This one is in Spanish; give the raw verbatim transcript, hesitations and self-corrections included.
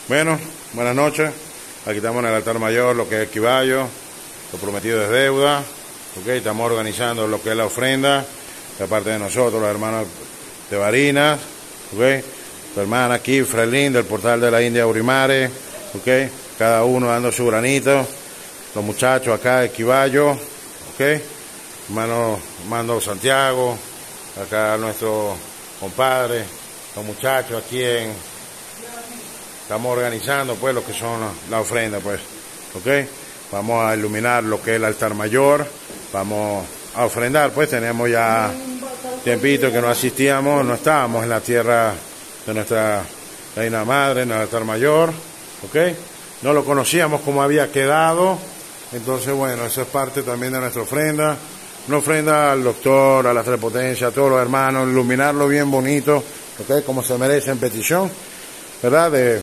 Bueno, buenas noches. Aquí estamos en el altar mayor, lo que es Quiballo. Lo prometido es deuda. Okay, estamos organizando lo que es la ofrenda de parte de nosotros, los hermanos de Barinas. Okay, tu hermana aquí, Frelín, del portal de la India Urimare. Okay, cada uno dando su granito. Los muchachos acá de Quiballo. Okay, hermano Mando Santiago. Acá nuestro compadre. Los muchachos aquí en... Estamos organizando pues lo que son la ofrenda pues. Ok, vamos a iluminar lo que es el altar mayor. Vamos a ofrendar pues. Tenemos ya tiempito que no asistíamos, no estábamos en la tierra de nuestra reina madre, en el altar mayor. Ok, no lo conocíamos como había quedado. Entonces bueno, eso es parte también de nuestra ofrenda. Una ofrenda al doctor, a las tres potencias, a todos los hermanos, iluminarlo bien bonito, ok, como se merece en petición, ¿verdad? De